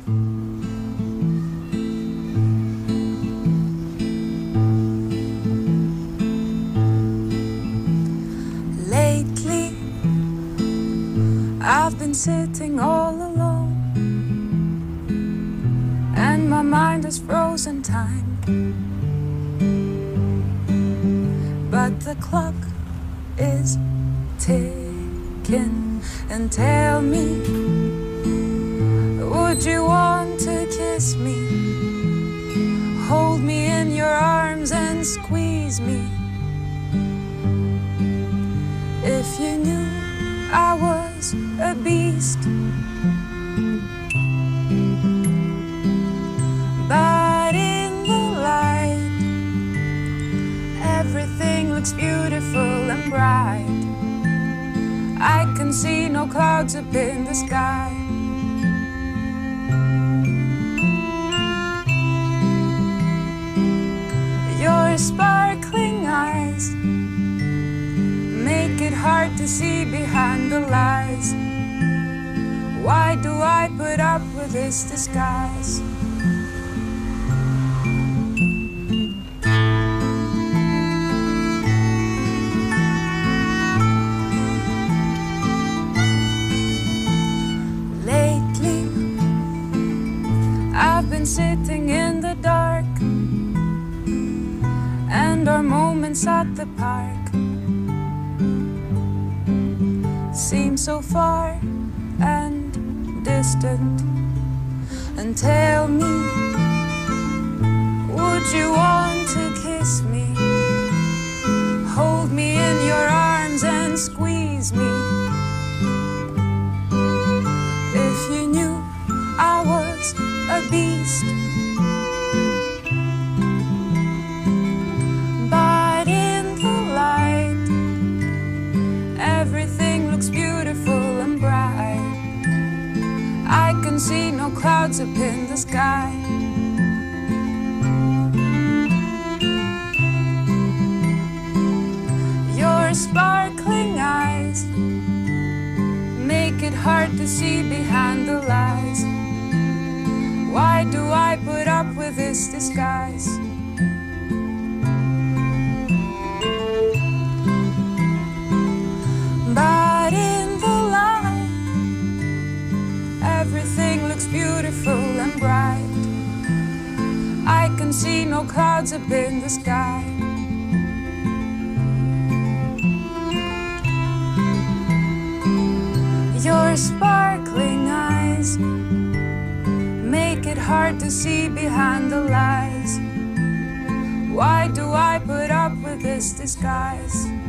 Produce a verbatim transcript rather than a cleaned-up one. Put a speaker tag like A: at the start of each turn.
A: Lately, I've been sitting all alone, and my mind has frozen time. But the clock is ticking, and tell me, would you want to kiss me? Hold me in your arms and squeeze me. If you knew I was a beast, but in the light, everything looks beautiful and bright. I can see no clouds up in the sky. Your sparkling eyes make it hard to see behind the lies. Why do I put up with this disguise? Lately, I've been sitting in the dark, and our moments at the park seem so far and distant. And tell me, would you want to kiss me? Hold me in your arms and squeeze me. If you knew I was a beast, but in the light, everything looks beautiful and bright. I can see no clouds up in the sky. Your sparkling eyes make it hard to see behind the lies. Why do I put up with this disguise? But in the light, everything looks beautiful and bright. I can see no clouds up in the sky. Your sparkling eyes make it hard to see behind the lies. Why do I put up with this disguise?